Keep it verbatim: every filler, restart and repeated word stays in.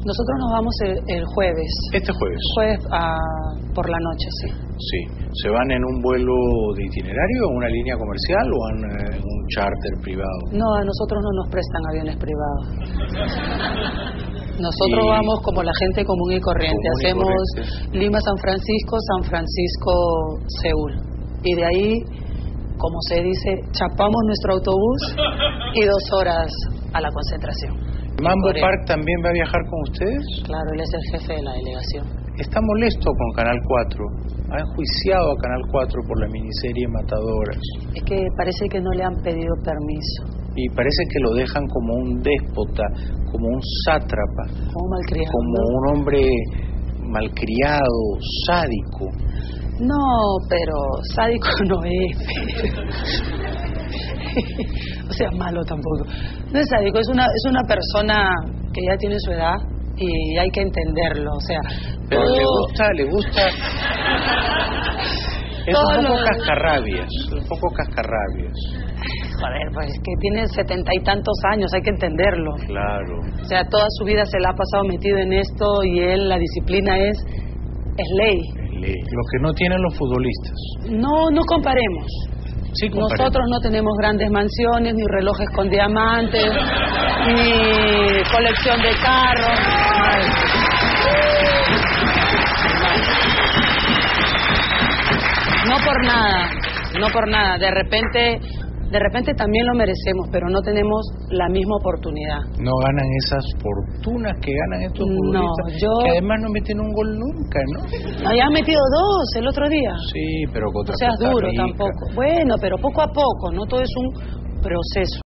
Nosotros nos vamos el, el jueves. Este jueves. Jueves a, por la noche, sí. Sí. ¿Se van en un vuelo de itinerario, en una línea comercial o en eh, un charter privado? No, a nosotros no nos prestan aviones privados. Nosotros y... vamos como la gente común y corriente. Común y Hacemos corriente. Lima-San Francisco, San Francisco-Seúl. Y de ahí, como se dice, chapamos nuestro autobús y dos horas a la concentración. ¿Mambo Park también va a viajar con ustedes? Claro, él es el jefe de la delegación. Está molesto con Canal cuatro. Ha enjuiciado a Canal cuatro por la miniserie Matadoras. Es que parece que no le han pedido permiso. Y parece que lo dejan como un déspota, como un sátrapa. Como malcriado. Como ¿no? un hombre malcriado, sádico. No, pero sádico no es. O sea, malo tampoco. No es sádico, es una, es una persona que ya tiene su edad y hay que entenderlo. O sea, pero todo... le gusta, le gusta. Es todo un poco lo... cascarrabias, un poco cascarrabias. Joder, pues es que tiene setenta y tantos años, hay que entenderlo. Claro. O sea, toda su vida se la ha pasado metido en esto y él, la disciplina es, es ley. Es ley. Lo que no tienen los futbolistas. No, no comparemos. Sí, comparemos. Nosotros no tenemos grandes mansiones, ni relojes con diamantes, ni colección de carros. No por nada, no por nada. De repente, de repente también lo merecemos, pero no tenemos la misma oportunidad. No ganan esas fortunas que ganan estos futbolistas, no, yo... que además no meten un gol nunca, ¿no? No, ya han metido dos el otro día. Sí, pero contra O sea, Costa duro Rica. tampoco. Bueno, pero poco a poco, no todo es un proceso.